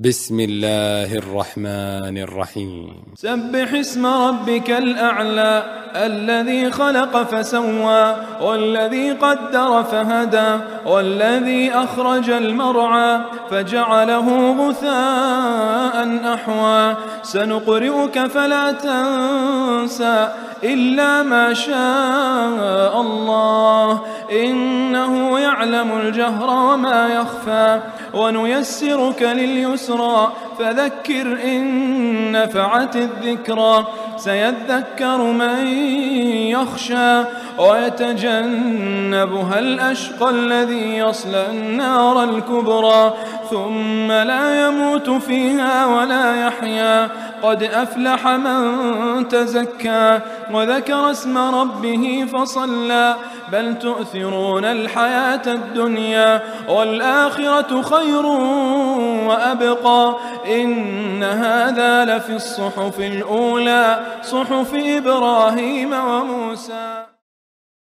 بسم الله الرحمن الرحيم. سبح اسم ربك الأعلى الذي خلق فسوى والذي قدر فهدى والذي أخرج المرعى فجعله غثاء أحوى سنقرئك فلا تنسى إلا ما شاء الله إنه يعلم الجهر وما يخفى ونيسرك لليسرى فذكر إن نفعت الذكرى سيذكر من يخشى ويتجنبها الأشقى الذي يصلى النار الكبرى ثم لا يموت فيها ولا يحيا قد أفلح من تزكى وذكر اسم ربه فصلى بل تؤثرون الحياة الدنيا والآخرة خير وأبقى إن هذا لفي الصحف الأولى صحف إبراهيم وموسى.